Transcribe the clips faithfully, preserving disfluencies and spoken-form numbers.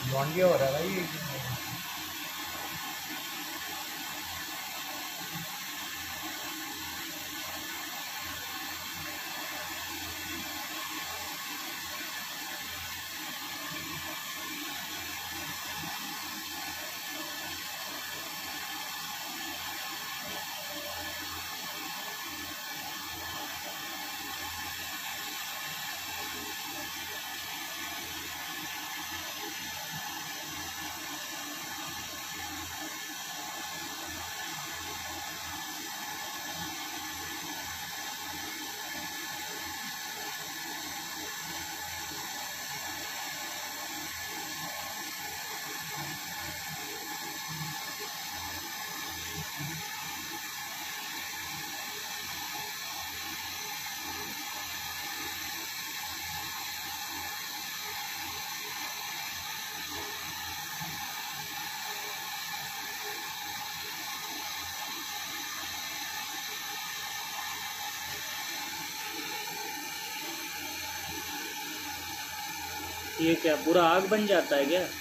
लॉन्डिया हो रहा है भाई। ये क्या पूरा आग बन जाता है क्या?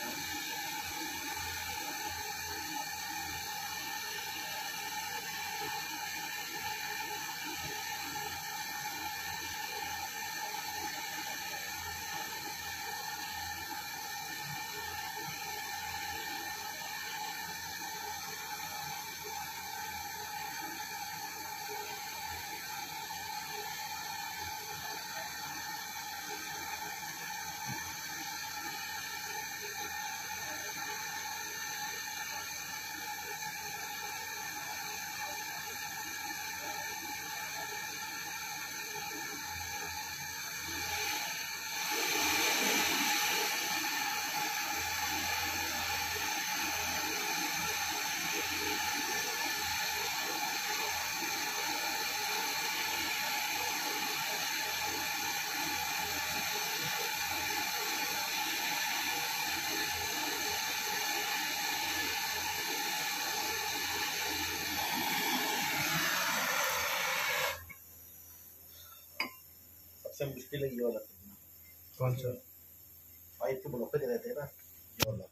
सबसे मुश्किल है ये वाला। कौन सा? पाइप के ब्लॉकेज रहते हैं ना, ये वाला।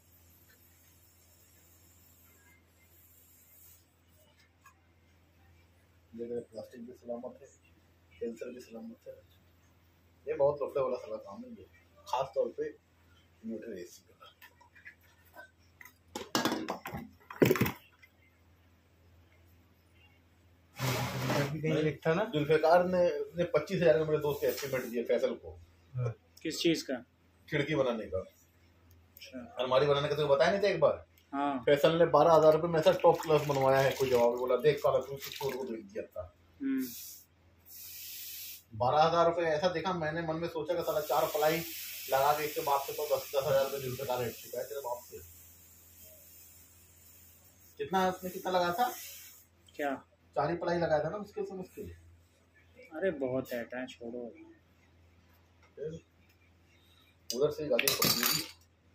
प्लास्टिक भी सलामत है, सेंसर भी सलामत है। ये बहुत लफड़े वाला सारा काम है ये, खास तौर पे इन्वर्टर एसी का। कहीं लिखा ना, जुल्फिकार ने ने पच्चीस हजार का मेरे दोस्त के एस्टीमेट दिया फैसल को। किस चीज का? खिड़की बनाने का, अलमारी बनाने का। तो बताया नहीं था एक बार? हाँ। फैसल ने बारह हजार रुपये में ऐसा टॉप क्लास बनवाया है, कोई जवाब बोला देख काला तू स्टोर को देख दिया था। बारह हजार रुपये ऐसा देखा मैंने, मन में सोचा कि साला चार पलाई लगा के इसके बाप से तो दस दस हजार रुपये जुल्फिकार रेट चुका है तेरे बाप से। कितना उसने कितना लगा था? क्या? चार ही पलाई लगाया था ना मुश्किल से मुश्किल। अरे बहुत है, टाइम छोड़ो। उधर से गाड़ी पकड़ी।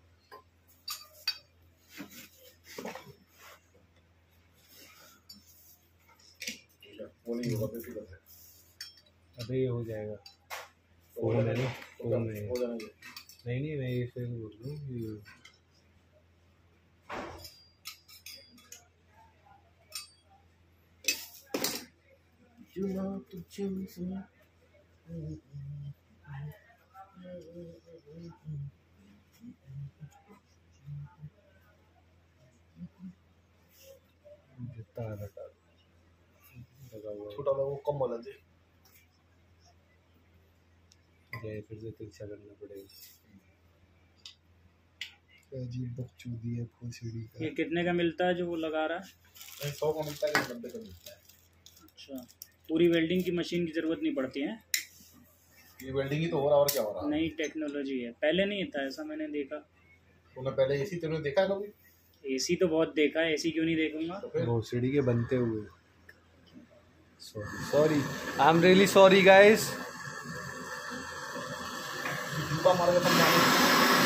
अबे ये हो जाएगा। फोन है ना, फोन में नहीं नहीं मैं इसे बोल रहा हूँ। You know to choose me. तार हटा लगा हुआ छोटा वाला वो कम वाला दे। जय फिर से तिरछा करना पड़ेगा। अजीब बकचोदी है भोसड़ी का। ये कितने का मिलता है जो वो लगा रहा है? सौ का मिलता है, नब्बे का मिलता है। अच्छा, पूरी वेल्डिंग की मशीन की जरूरत नहीं पड़ती है? ये वेल्डिंग ही तो हो रहा, और क्या हो रहा? नई टेक्नोलॉजी है, पहले नहीं था ऐसा, मैंने देखा। तूने पहले एसी तुमने देखा है कभी? एसी तो बहुत देखा है, एसी क्यों नहीं देखूंगा? तो भोसड़ी के बनते हुए। Sorry sorry I am really sorry guys. जूता मार के समझाने।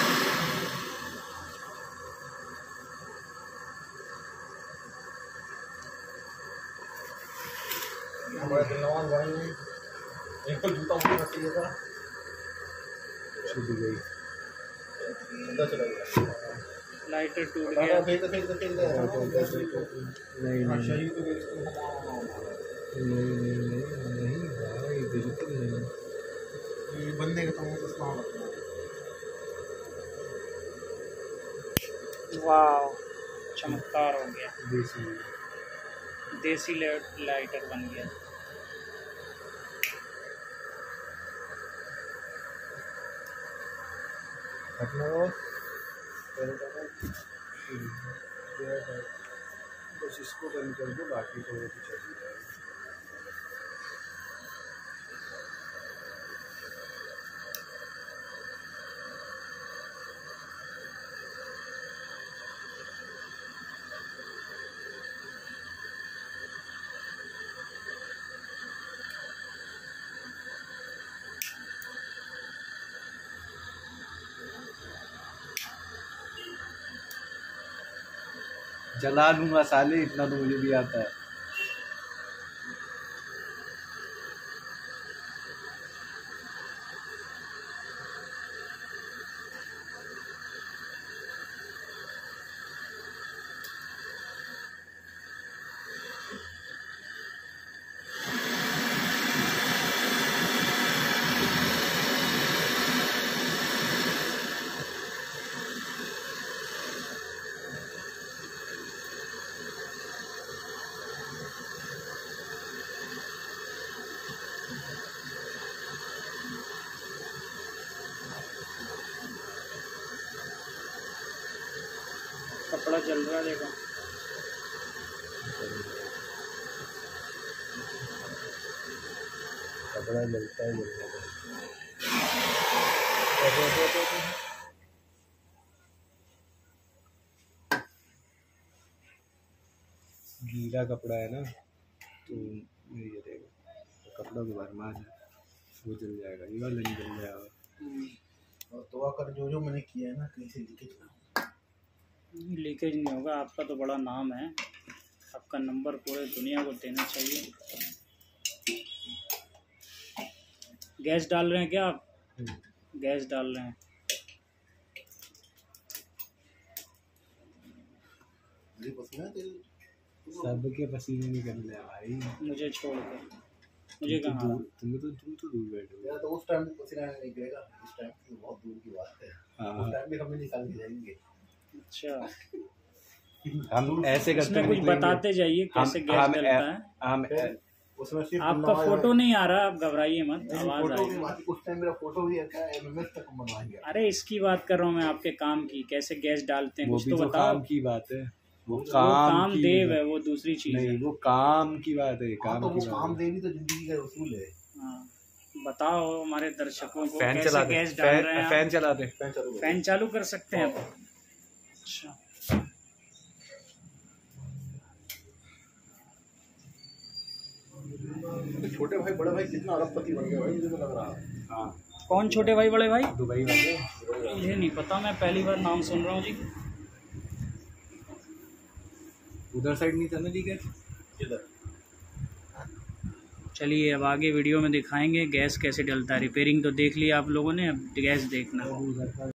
हमारे दिलनवाज भाई ने एक तो जूता मारना चाहिए था, छूट गई। अंदर चला गया। लाइटर टूट हटा, गया। फेंक दे, फेंक दे, फेंक दे। नहीं हाँ, नहीं शहीद को बेचते हैं। नहीं नहीं नहीं नहीं भाई बिल्कुल नहीं। ये बंदे का तो चश्मा लगता है। वाह, चमत्कार हो गया। देसी देसी लाइटर बन गया। अपना वो बस इसको बंद कर दो, बाकी तो कुछ चल ही जाएगा। जला लूंगा साले, इतना तो मुझे भी आता है। कपड़ा जल रहा है, देखो। कपड़ा जलता है जलता है। गीला कपड़ा है ना तो नहीं जलेगा, तो कपड़ा को भरमा है वो जल जाएगा, ये वाला नहीं जल जाएगा। और दुआ कर जो जो मैंने किया है ना, कहीं से लीकेज ना हो। लीकेज नहीं होगा। आपका तो बड़ा नाम है, आपका नंबर पूरे दुनिया को देना चाहिए। गैस डाल रहे हैं क्या आप? गैस डाल रहे हैं। मुझे पसंद है तेल। सबके पसीने निकल रहे हैं भाई, मुझे छोड़ के। मुझे तुम कहाँ? तो दूर- तुम तो तुम तो दूर बैठे हो। मेरा तो उस टाइम पसीना नहीं निकलेगा, इस टाइम की बहुत दूर की बात है। हाँ। उस टाइम भी हमें निकाल के जाएंगे। अच्छा, हम ऐसे करते इसमें कुछ निकलेंगे। बताते जाइए कैसे हम- गैस हम- डलता है। हम उसमें सिर्फ आपका नवाज फोटो है। नहीं आ रहा, आप घबराइए मत, नहीं, आवाज फोटो भी आएगी। बात- उस टाइम मेरा फोटो भी है, एमएमएस तक बनवाएंगे। अरे इसकी बात कर रहा हूँ मैं, आपके काम की, कैसे गैस डालते हैं वो कुछ भी तो तो बताओ। काम की बात है, वो वो काम काम की देव बात- है, वो दूसरी चीज है। नहीं वो काम की बात है, हाँ, काम तो की वो बात काम है। देवी तो जिंदगी का उसूल है। हाँ, बताओ हमारे दर्शकों को फैन कैसे चला दे, गैस डाल रहे हैं फैन आप? फैन चला दे। फैन चालू करो। फैन चालू कर सकते हैं आप? अच्छा, छोटे भाई बड़े भाई कितना अरबपति बन गए भाई, मुझे तो लग रहा है। हाँ कौन छोटे भाई बड़े भाई? दुबई वाले। मुझे नहीं पता, मैं पहली बार नाम सुन रहा हूँ जी। उधर साइड नहीं था ना लीकेज। इधर चलिए अब आगे वीडियो में दिखाएंगे गैस कैसे डलता है। रिपेयरिंग तो देख लिया आप लोगों ने, अब गैस देखना। उधर का